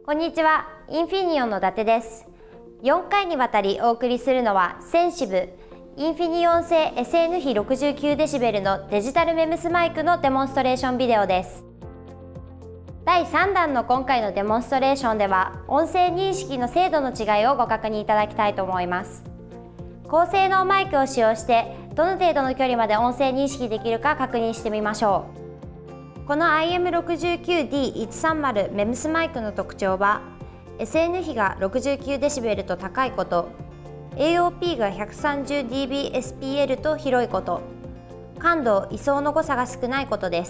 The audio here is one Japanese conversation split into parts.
こんにちは、インフィニオンの伊達です。4回にわたりお送りするのはセンシブインフィニオン製 SN 比 69dB のデジタルメムスマイクのデモンストレーションビデオです。第3弾の今回のデモンストレーションでは音声認識の精度の違いをご確認いただきたいと思います。高性能マイクを使用してどの程度の距離まで音声認識できるか確認してみましょう。この IM69D130 メムスマイクの特徴は SN 比が 69dB と高いこと、 AOP が 130dBSPL と広いこと、感度・位相の誤差が少ないことです。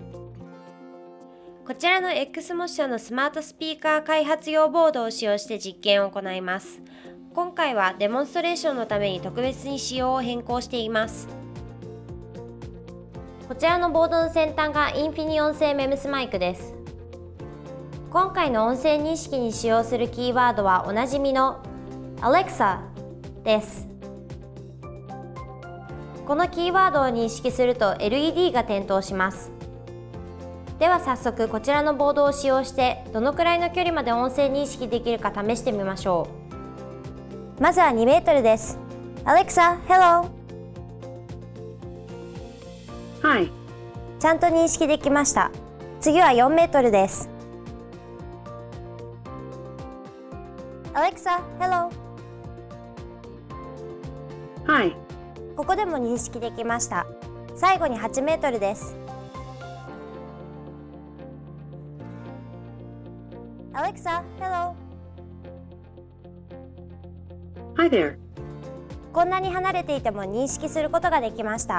こちらの X モッションのスマートスピーカー開発用ボードを使用して実験を行います。今回はデモンストレーションのために特別に仕様を変更しています。こちらのボードの先端がインフィニオン製メムスマイクです。今回の音声認識に使用するキーワードはおなじみの Alexa です。このキーワードを認識すると LED が点灯します。では早速こちらのボードを使用してどのくらいの距離まで音声認識できるか試してみましょう。まずは2メートルです。 Alexa, Hello。 ちゃんと認識できました。次は4メートルです。 Alexa, Hello。 ここでも認識できました。最後に8メートルです。 Alexa, Hello。 こんなに離れていても認識することができました。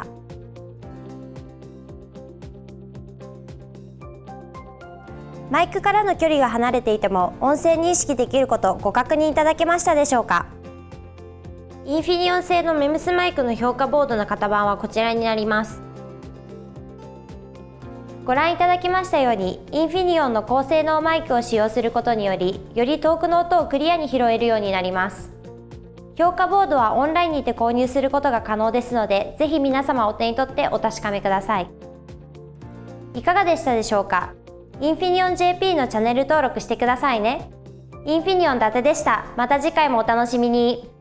マイクからの距離が離れていても音声認識できることご確認いただけましたでしょうか。インフィニオン製のメムスマイクの評価ボードの型番はこちらになります。ご覧いただきましたようにインフィニオンの高性能マイクを使用することによりより遠くの音をクリアに拾えるようになります。評価ボードはオンラインにて購入することが可能ですのでぜひ皆様お手に取ってお確かめください。いかがでしたでしょうか。インフィニオン JP のチャンネル登録してくださいね。インフィニオン伊達でした。また次回もお楽しみに。